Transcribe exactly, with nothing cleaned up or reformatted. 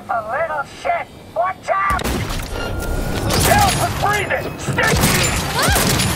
a little shit! Watch out! Help! Breathe it! Sticky!